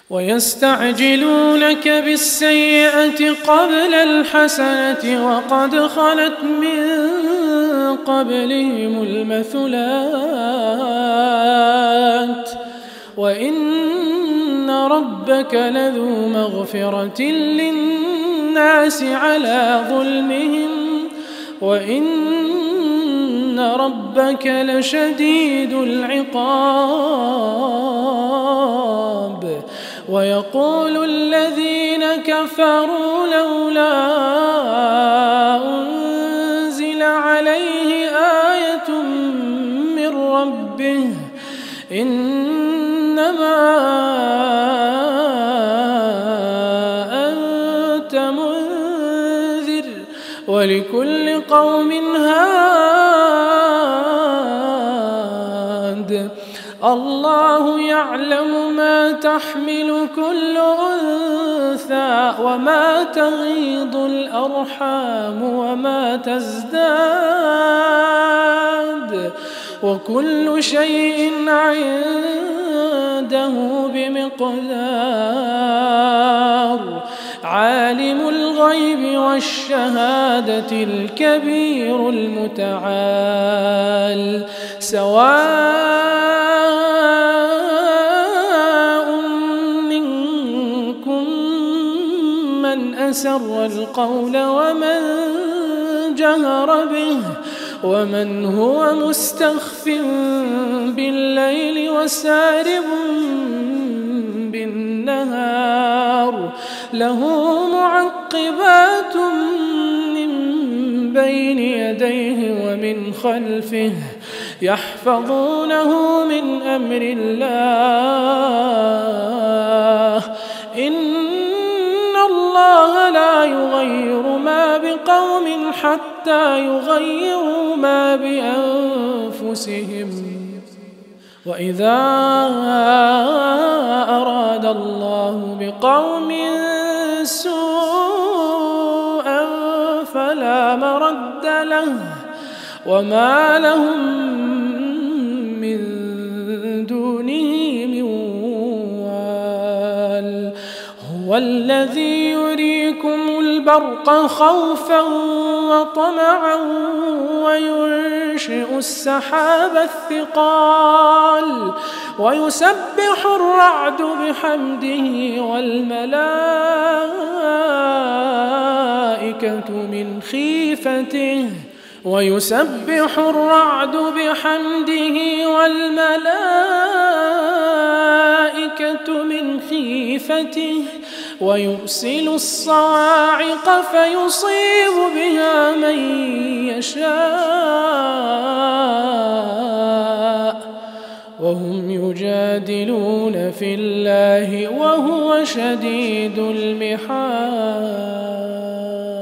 ويستعجلونك بالسيئة قبل الحسنة وقد خلت من قبلهم المثلات وإن ربك لذو مغفرة للناس على ظلمهم وإن ربك لشديد العقاب. ويقول الذين كفروا لولا أنزل عليه آية من ربه إنما أنت منذر ولكل قوم هاد الله يعلم ما تحمل كل أنثى وما تغيض الأرحام وما تزداد وكل شيء عنده بمقدار. عالم الغيب والشهادة الكبير المتعال سواء منكم من أسر القول ومن جهر به ومن هو مستخف بالليل وسارب بالنهار له معقبات من بين يديه ومن خلفه يحفظونه من أمر الله إن الله لا يغير ما بقوم حتى يغيروا ما بأنفسهم وإذا أراد الله بقوم سوءا فلا مرد له وما لهم من دونه من وال. هو الذي يريكم البرق خوفا وطمعا وينشئ السحاب الثقال ويسبح الرعد بحمده والملائكة من خيفته ويرسل الصواعق فيصيب بها من يشاء وهم يجادلون في الله وهو شديد المحال.